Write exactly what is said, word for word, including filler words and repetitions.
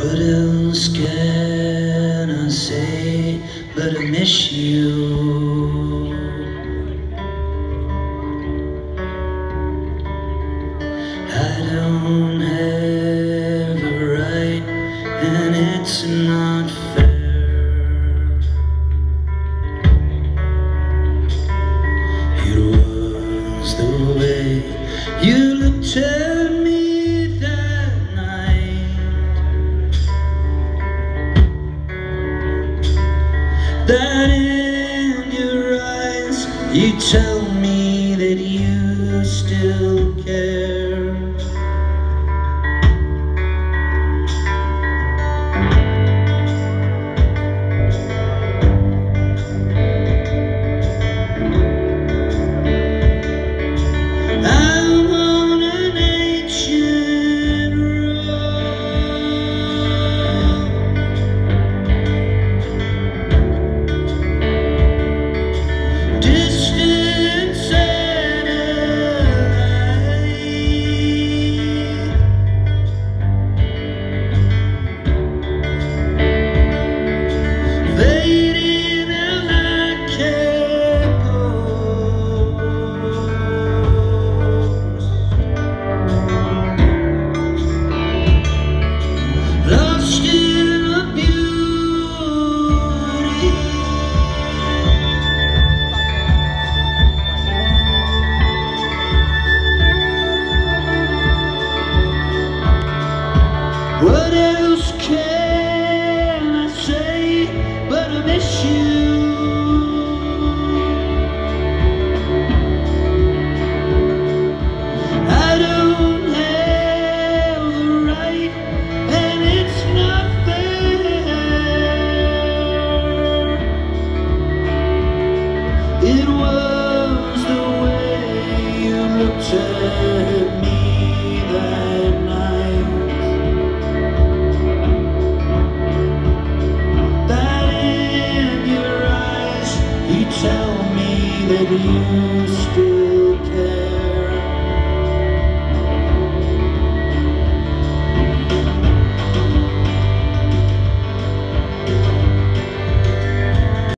What else can I say but I miss you? I don't have a right, and it's not fair. It was the way you looked at me that night, that in your eyes you tell